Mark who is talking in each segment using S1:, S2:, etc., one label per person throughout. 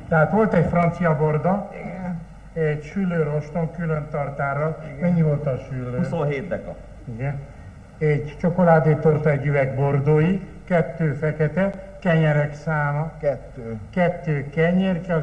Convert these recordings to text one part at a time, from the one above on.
S1: Tehát volt egy francia borda, igen. Egy süllőroston külön tartára. Mennyi volt a süllő?
S2: 27 deka.
S1: Igen. Egy csokoládétorta, egy üveg bordói, 2 fekete, kenyerek száma. 2 kenyér, az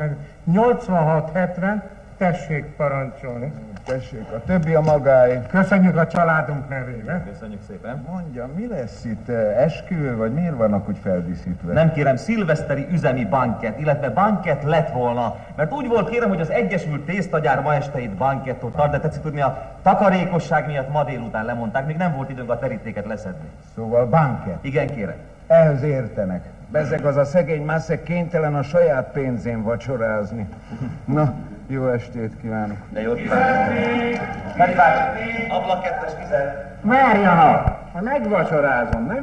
S1: 86-70, tessék parancsolni.
S3: Tessék, a többi a magáé.
S1: Köszönjük a családunk nevében.
S2: Köszönjük szépen.
S3: Mondja, mi lesz itt? Esküvő, vagy miért vannak úgy feldíszítve?
S2: Nem kérem, szilveszteri üzemi bankett, illetve bankett lett volna. Mert úgy volt kérem, hogy az Egyesült Tésztagyár ma este itt bankettot tart, de tetszik tudni, a takarékosság miatt ma délután lemondták, még nem volt időnk a terítéket leszedni.
S3: Szóval bankett?
S2: Igen, kérem.
S3: Ehhez értenek. Bezeg az a szegény mászek kénytelen a saját pénzén vacsorázni. Na, jó estét kívánok.
S2: De jót kívánok. Feri bácsi, ablak 2-es vizet.
S1: Várjanak! Ha megvacsorázom, nem?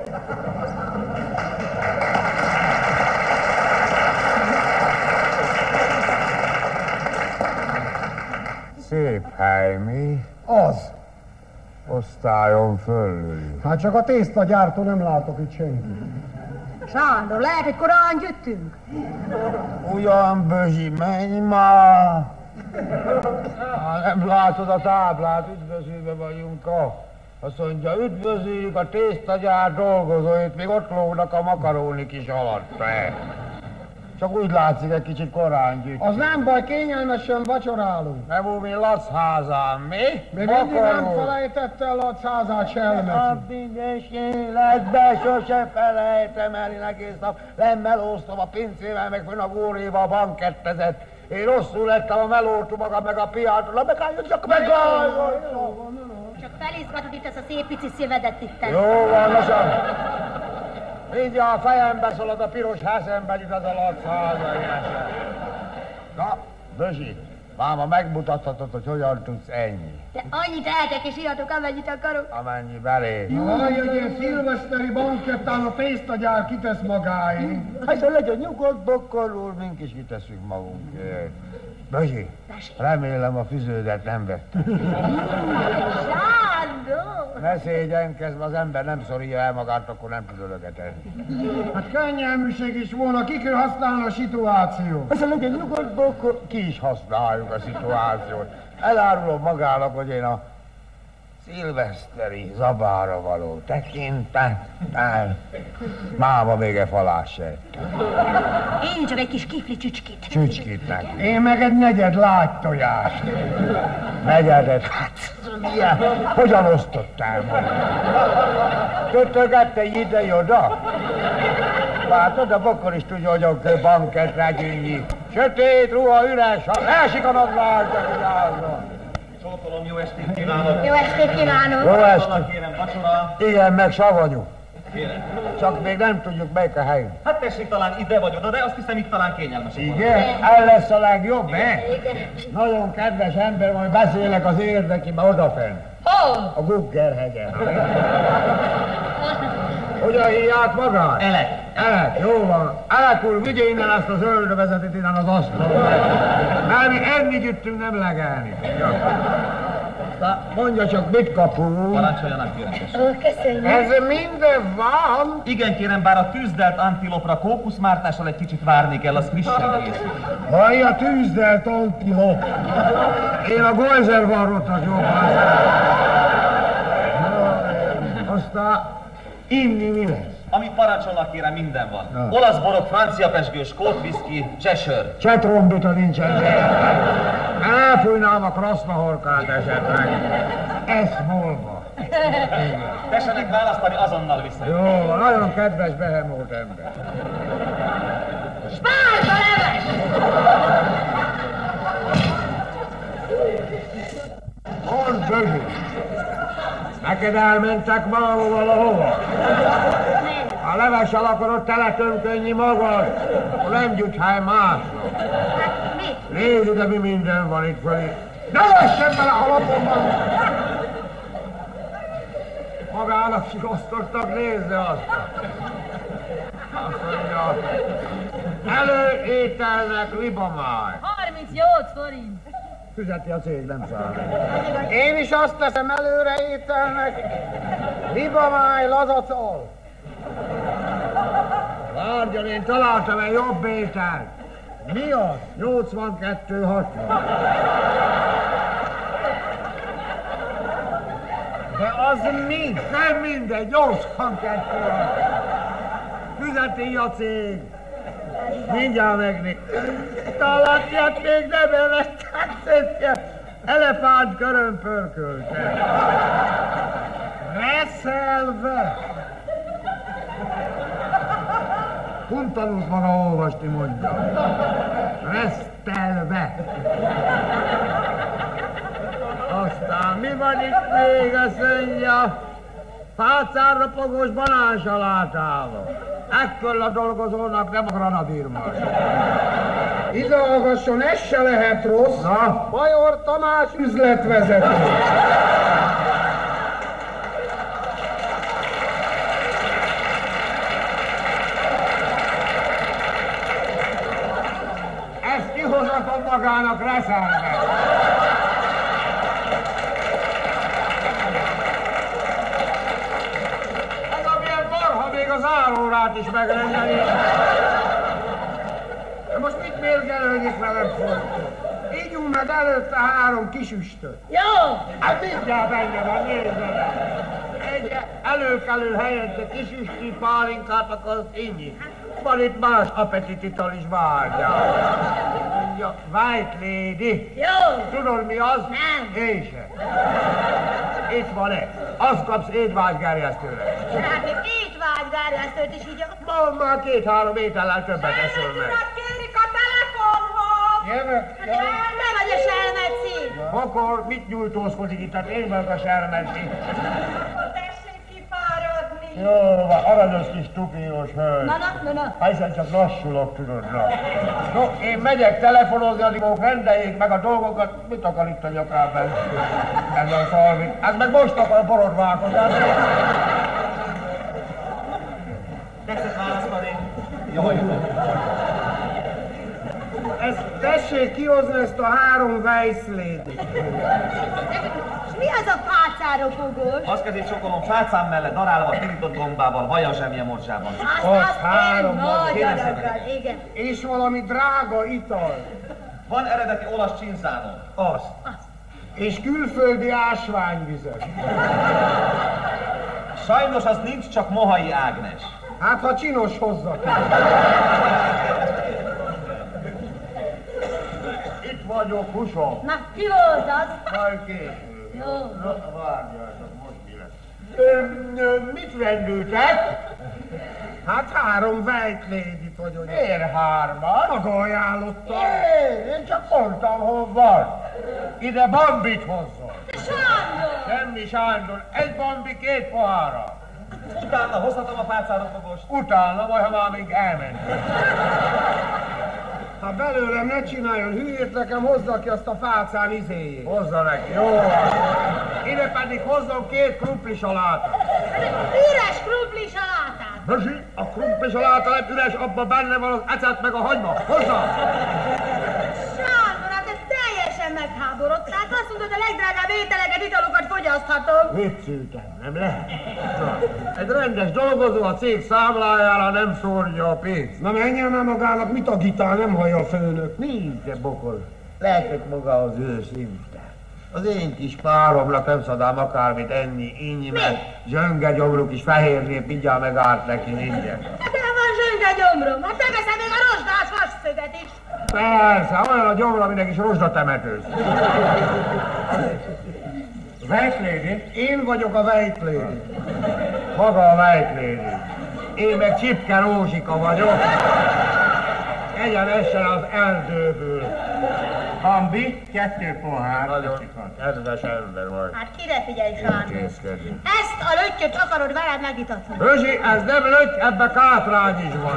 S3: Szép hely, mi?
S4: Az.
S3: Osztályon fölül.
S4: Hát csak a tésztagyártól nem látok itt senkit.
S5: Sándor, lehet, hogy korán jöttünk?
S3: Ugyan, Bözsi, menj már! Nem látod a táblát, üdvözülve vagyunk Azt mondja, üdvözöljük a tésztagyár dolgozóit, még ott lógnak a makarónik is alatt. Csak úgy látszik, egy kicsit korán gyűjtünk.
S4: Az nem baj, kényelmesen vacsorálunk.
S3: Nem úgy, mint Lacz-házán, mi?
S4: Még mindig nem felejtette a Lacz-házát selmeci.
S3: A büdös életben sose felejtem el, én egész nap lemelóztam a pincével, meg fönn a góréval bankettezett. Én rosszul lettem a melótú magam, meg a piától, megálljon, csak megálljon!
S5: Csak felizgatod itt ezt a szép pici szívedet itt.
S3: Jó van, lassan. Mindjárt a fejembe szalad a piros heszembe, itt az a Lacz-háza. Na, Bözsi, máma megmutathatod, hogy hogyan tudsz ennyi.
S5: De annyit eltek és illatok, amennyit akarok.
S3: Amennyi belé.
S4: Jaj, egy ilyen szilveszteri bankettán a tésztagyár kitesz magáé.
S3: Hát legyen nyugodt, Bokkor úr, mink is kiteszünk magunkért. Bözsi, remélem a füződet nem vettem.
S5: Sándor!
S3: Ne szégyenkezz, az ember nem szorítja el magát, akkor nem tud ölöget enni.
S4: Hát könnyelműség is volna, ki kell használni a szituációt.
S3: Persze legyen nyugodt, Bokkor, ki is használjuk a szituációt. Elárulom magának, hogy én a szilveszteri zabára való tekintettel máma még egy falás se ettem.
S5: Én csak egy kis kifli csücskét.
S3: Csücskét neki.
S4: Én meg egy negyed lágytojást.
S3: Negyedet, hát milyen, hogyan osztottál majd? Kötögette ide-oda? Látod, a Bokkor is tudja, hogy a banketre gyűnyi. Sötét ruha, üres, leesik a nadrág,
S2: Csókolom, jó estét kívánok!
S5: Jó estét kívánok!
S3: Jó estét!
S2: Kérem, vacsora!
S3: Igen, meg savanyú.
S2: Kérem.
S3: Csak még nem tudjuk, melyik a helyünk.
S2: Hát tessék, talán ide vagy oda, de azt hiszem itt talán kényelmes.
S3: Igen? El lesz a legjobb, Nagyon kedves ember, majd beszélek az érdekibe odafenn.
S5: Hol?
S3: A Guggerhegyen. Hogyan hívják magát?
S2: Elek.
S3: Elek, jó van. Elek úr, vigye innen ezt a zöldövezetet innen az asztalra. Mert mi enni gyűjtünk, nem legelni. Na, mondja csak, mit kapunk?
S2: Parancsoljanak, kérem.
S5: Köszönjük.
S3: Ez minden van?
S2: Igen, kérem, bár a tűzdelt antilopra kókuszmártással egy kicsit várni kell, az frissen készül.
S4: Hallja, tűzdelt antilop.
S3: Én a Gojzervarrotnak jobban. Aztán inni mi lesz?
S2: Amit parancsolnak, kérem, minden van. Olasz borok, francia pezsgő, skót viszki, csesör.
S3: Csetrombita nincsen. Elfújnám a krasznahorkát esetleg. Eszmolva.
S2: Tessenek választani, azonnal vissza.
S3: Jó, nagyon kedves behemót ember.
S5: Spárga leves!
S3: Mondd, Bözsi! Neked elmentek máma valahova? A levessel akarod teletömkönni magad, akkor nem gyújts hely másnak.
S5: Hát mit?
S3: Nézd ide, mi minden van itt fölé. Ne vessen bele a lapomban! Magának osztottak, nézze azt. Azt mondja, előételnek libamáj.
S5: 38 forint.
S3: Fizeti a cég, nem száll. Én is azt teszem előre ételnek. Libamáj, lazacol. Várjon, én találtam egy jobb ételt. Mi az? 82-60. De az mi? Nem mindegy, 82. Fizeti a cég. Mindjárt megnéz. Talatját még nem elettetszett. Elefánt körön pörkölte. Reszelve. Hon tanult maga olvasni, mondja. Resztelve. Aztán mi van itt még, azt mondja? Fácánropogós banánsalátával. Ekkor a dolgozónak nem a granadírmas.
S4: Ide hallgasson, ez se lehet rossz.
S3: Na?
S4: Bajor Tamás üzletvezető.
S3: Ezt kihozatom magának reszelve. Ez a milyen marha, még az árórát is megrendeli. De most mit mérgelődik velem folyton? Ígyunk meg előtte 3 kis üstöt.
S5: Jó!
S3: Hát mindjárt engem van, nézzel. Egy előkelő helyette kis üstű pálinkát akarsz inni. Van itt más appetitital is várja. Mondja, White Lady.
S5: Jó!
S3: Tudod mi az?
S5: Nem.
S3: Én sem. Itt van ez. Azt kapsz étvágygerjesztőre.
S5: Hát még étvágygerjesztőt is így...
S3: Ma már 2-3 étellel többet eszöl meg.
S5: Urat kérik a telefonhoz!
S3: Jövök.
S5: Nem vagy a selmeci!
S3: Akkor mit nyújtózkodik itt? Hát én vagyok a sermenti.
S5: Tessék kifáradni!
S3: Jó, van, aranyos kis tukiós hölgy.
S5: Na.
S3: Hát hiszen csak lassulok, tudod, na. No, én megyek telefonozni, addig maguk rendeljék meg a dolgokat. Mit akar itt a nyakában? Ez a szalvi. Hát meg most akar borodválkozni.
S2: Tetszett választani? Jaj.
S4: Tessék kihozni ezt a 3 Weiss Lady.
S5: És mi az a fácáropogós?
S2: Azt kezdít sokolom fácám mellett, darálva, pirított gombával, vajas zsemje morzsában.
S5: Azt
S3: három
S5: én
S3: van,
S5: nagy
S2: kérem
S5: aranygal, igen.
S4: És valami drága ital.
S2: Van eredeti olasz csinzánom.
S3: Azt.
S4: És külföldi ásványvizet.
S2: Sajnos az nincs, csak Mohai Ágnes.
S4: Hát ha csinos hozza ki.
S3: Itt vagyok, húsom.
S5: Na, ki volt az?
S3: Majd késő.
S5: Jó.
S3: Na, várjátok, most ki lesz. Mit vendültek?
S4: Hát 3 White Lady-t vagyok.
S3: Miért 3-at?
S4: Maga ajánlotta.
S3: Én csak mondtam, hol van. Ide Bambit hozzon.
S5: Sándor!
S3: Semmi Sándor. Egy Bambi, 2 pohára.
S2: Utána hozhatom a fácáropogost.
S3: Utána, majd ha már még elment.
S4: Ha belőlem ne csináljon hülyét, nekem hozza ki azt a fácán izéjét.
S3: Hozza neki, jó. Ide pedig hozzon 2 krumplisalátát.
S5: Üres krumpli salátát!
S3: Bözsi, a krumplisaláta nem üres, abban benne van az ecet meg a hagyma. Hozza!
S5: Sándor, hát ez teljesen megháborodtál. Azt mondod, a legdrágább ételeket, italokat fogyaszthatom.
S3: Vicceltem, nem lehet. Egy rendes dolgozó a cég számlájára nem szórja a pénzt.
S4: Na menjen már magának, mit agitál, nem hallja a főnök.
S3: Nézze, bokor, lehetett maga az őszinte. Az én kis páromnak nem szadám akármit enni, inni, mert zsönge gyomruk is fehérnél mindjárt megárt neki mindjárt.
S5: De van zsönge gyomrom, hát megeszem még a rozsdás vasszöget is.
S3: Persze, olyan a gyomra, aminek is rozsdatemetőz. White Lady?
S4: Én vagyok a White Lady.
S3: Maga a White Lady. Én meg Csipke Rózsika vagyok. Egyenesen az erdőből.
S1: Bambi, 2 pohár.
S3: Nagyon kedves ember vagy.
S5: Hát kire figyelj, Sándor?
S3: Intézkedni.
S5: Ezt a löttyöt akarod veled megitatni.
S3: Rözsi, ez nem löty, ebbe kátrány is van.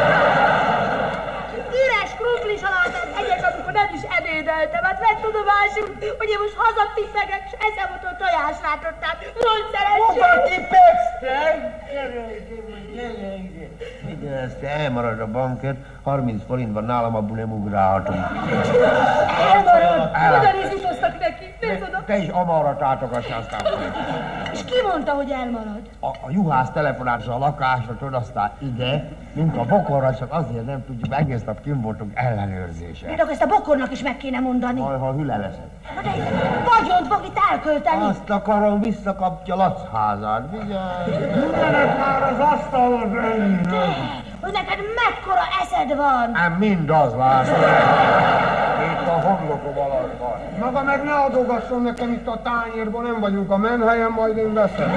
S5: Üres krumpli salátát egyek, amikor nem is ebédeltem. Hát vett tudomásul, hogy én most hazatippegek, és eszem ott a tojásrátot, tehát mondj szerencsét!
S3: Hova tipegsz te? Gyere ide. Ezt elmarad a bankért, 30 forint van nálam, abból nem ugrálhatunk.
S5: Elmarad! Oda utaztak neki, nézd oda!
S3: Te is amarra tátogass aztán.
S5: És ki mondta, hogy elmarad?
S3: A juhász telefonált a lakásra, tudod, aztán ide, mint a bokorra, csak azért nem tudjuk, egész nap kint voltunk ellenőrzése.
S5: De ezt a bokornak is meg kéne mondani.
S3: Ha hüle leszek.
S5: De vagyont fog itt elkölteni.
S3: Azt akarom, visszakapja Lac házát, vigyázz. Mindenek már az asztalon renni.
S5: Hogy neked mekkora eszed van?
S3: Mind az, László. Itt a homlokom alatt van.
S4: Maga meg ne adogasson nekem itt a tányérban, nem vagyunk a menhelyen, majd én veszem.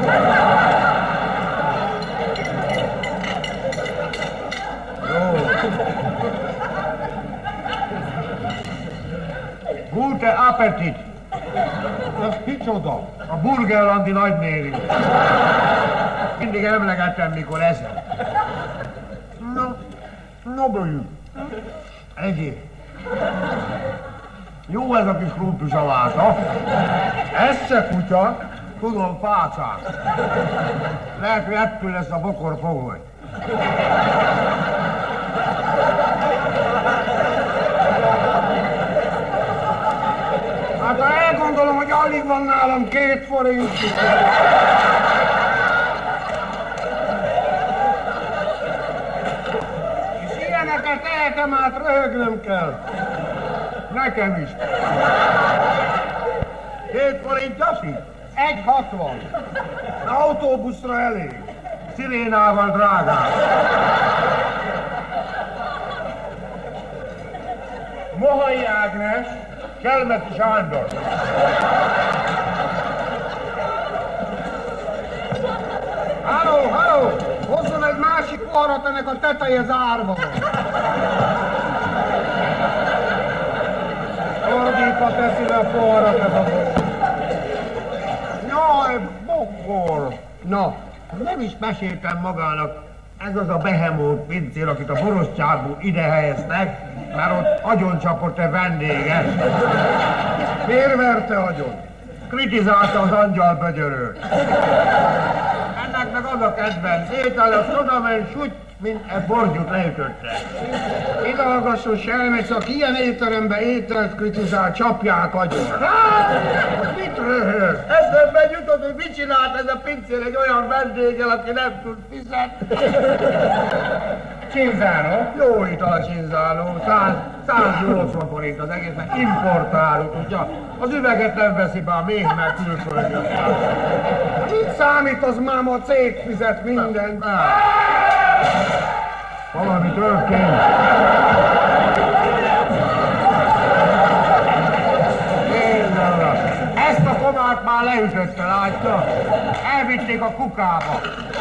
S3: Gute Appetit!
S4: Ez kicsoda?
S3: A Burgerlandi nagynéri. Mindig emlegetem, mikor eszem. Na bőjük. Egyéb. Jó ez a kis krumplis aláta.
S4: Ez se kutya.
S3: Tudom, fácás. Lehet, hogy ettől lesz a bokor fogoly.
S4: Hát ha elgondolom, hogy alig van nálam 2 forint. És ilyeneket tehetem át, röhögnem kell. Nekem is.
S3: 2 forint Jasi?
S4: 1,60. Autóbuszra elég.
S3: Szirénával drágán.
S4: Mohai Ágnes,
S3: Selmeci Sándor.
S4: Halló! Hozzon egy másik poharat, ennek a teteje zárva van. Ordítva teszi le a poharat ez a bokor.
S3: Jaj, bokor! Na, nem is meséltem magának, ez az a behemót pincér, akit a Borostyárból ide helyeztek, mert ott agyoncsapott-e vendége.
S4: Miért verte agyon?
S3: Kritizálta az angyalbögyörőt. Ennek meg az a kedvenc étele, az odament süt, mint egy borgyút leütötte.
S4: Ide hallgasson, Selmec, aki ilyen étteremben ételt kritizál, csapják agyon.
S3: Mit röhög? Eszembe jutott, hogy mit csinált ez a pincér egy olyan vendéggel, aki nem tud fizetni.
S4: Csinzáló?
S3: Jó ital a csinzáló, 180 forint az egész, mert importálunk, úgyhogy az üveget nem veszi be a méh meg külföldön.
S4: Mit számít az máma, a cég fizet mindent?
S3: Valami történt. Ezt a komát már leütötte, látja? Elvitték a kukába.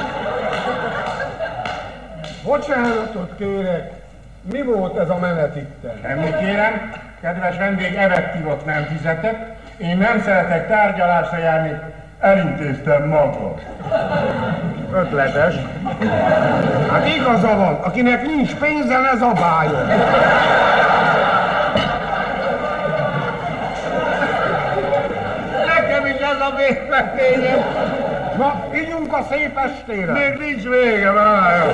S4: Bocsánatot kérek, mi volt ez a menet itten?
S1: Semmi kérem, kedves vendég, erektívot nem fizetek, én nem szeretek tárgyalásra járni, elintéztem magam.
S3: Ötletes.
S4: Hát igaza van, akinek nincs pénze, ne zabáljon.
S3: Nekem is ez a végletényem.
S4: Na, ígyunk a szép estére.
S3: Még nincs vége, várja.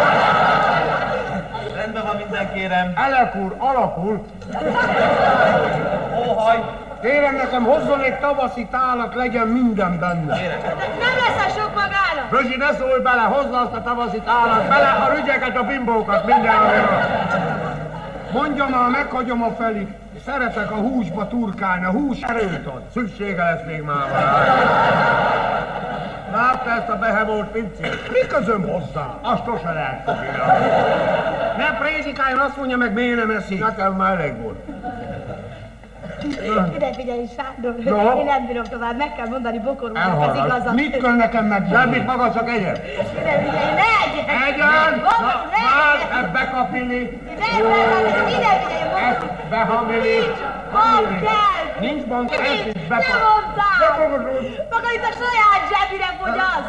S3: Rendben van minden, kérem.
S4: Elek úr, alakul.
S2: Óhaj!
S4: Kérem nekem, hozzon egy tavaszi tálat, legyen minden benne.
S5: Nem lesz a sok magának.
S3: Rözsi, ne szólj bele, hozza azt a tavaszi tálat, bele a rügyeket, a bimbókat, minden van.
S4: Mondja már, meghagyom a felit. Szeretek a húsba turkálni, a hús erőt ad.
S3: Szüksége lesz még már vele. Látta ezt a behemót pincét?
S4: Mi közöm hozzá?
S3: Azt sose lehet tudni.
S4: Ne prédikáljon, azt mondja meg, miért nem eszik.
S3: Nekem már elég volt.
S5: Ide figyelj, Sándor.
S3: No.
S5: Én nem bírom tovább, meg kell mondani Bokorúnak az
S3: Elhallgat.
S5: igazat.
S4: Mit kell nekem meg?
S3: Semmit, maga csak egyen.
S5: Ide figyelj, ne egyen!
S3: Egyen!
S5: Bokorú, ne egyen!
S3: Már bekapili.
S5: Ne egyen! Ide figyelj, Bokorú!
S3: Behamili.
S5: Bank kell!
S3: Nincs bank, ezt is
S5: Nem
S3: bekapili.
S5: mondtál! Maga itt a saját zsebire fogyaszt!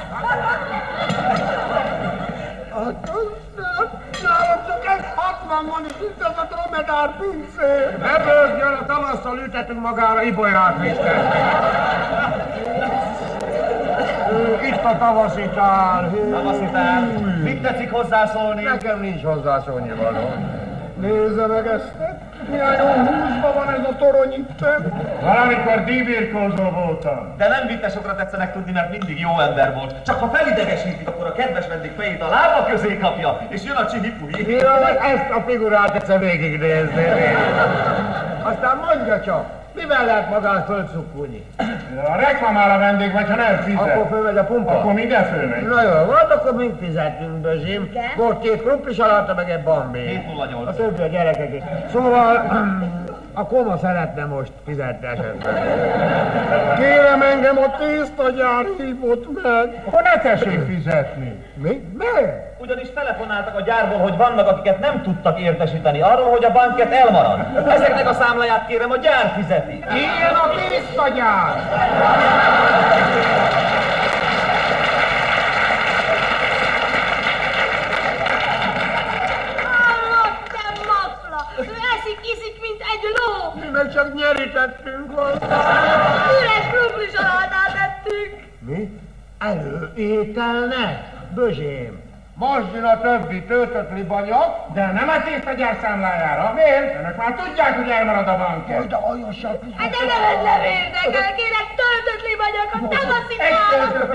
S4: Nálam csak 1,60 van, és itt ez a dromedár pincér.
S3: Ne bőgjön, a tavasszal ültetünk magára Ibolyát, Mr. Itt a tavaszitál.
S2: Tavaszitál, mit tetszik hozzászólni?
S3: Nekem nincs hozzászólni való.
S4: Nézze meg ezt! Milyen jó húsban van ez a torony itten!
S1: Valamikor díjbirkózó voltam.
S2: De nem vittesokra tetszenek tudni, mert mindig jó ember volt. Csak ha felidegesítik, akkor a kedves vendég fejét a lába közé kapja, és jön a csihipuhi.
S3: Ezt a figurát egyszer végignézni. Aztán mondja csak, mivel lehet magán fölcukkulni?
S1: Ha reklamál a vendég, vagy ha nem fizet.
S3: Akkor fölmegy a pumpa?
S1: Akkor minden fölmegy.
S3: Na jó, volt, akkor mind fizetünk, Bözsim. Volt 2 krumplisalata, meg egy bambé.
S2: 708.
S3: A többi a gyerekek is. Szóval a koma szeretne most fizetni esetleg.
S4: Kérem, engem a tésztagyár hívott meg!
S1: Akkor ne tessék fizetni.
S3: Mi? Miért?
S2: Ugyanis telefonáltak a gyárból, hogy vannak, akiket nem tudtak értesíteni arról, hogy a bankett elmarad. Ezeknek a számláját kérem, a gyár fizeti.
S4: Ilyen a tésztagyár!
S5: Hallott, te mafla! Ő eszik, iszik, mint egy ló!
S3: Mi meg csak nyerítettünk hozzá.
S5: Üres krumplisalátát ettünk!
S3: Mi? Előételnek? Bözsém. Most a többi töltött libanyag.
S1: De nem a tésztagyár számlájára. Miért? Önök már tudják, hogy elmarad a bankett.
S3: De aljasak.
S5: Hát de nem érdekel, kérek töltött libanyagot, tavaszitál!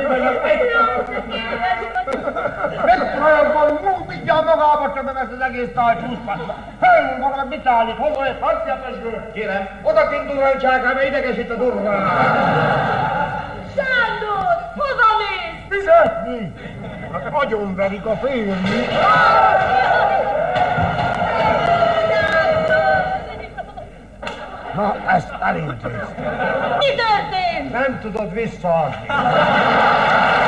S3: Megprajogban mindjárt magába csöpöm ezt az egész tájcsúszpat. Hölgyünk magad, mit állít? Hozol egy harciapesgő?
S2: Kérem.
S3: Oda kint durrancsákál, mert idegesít a durvánál.
S5: Sándor, hova mész?
S3: Fizetni? Hát agyonverik a férni. Na, ezt elintéztem.
S5: Mi történt?
S3: Nem tudod visszaadni.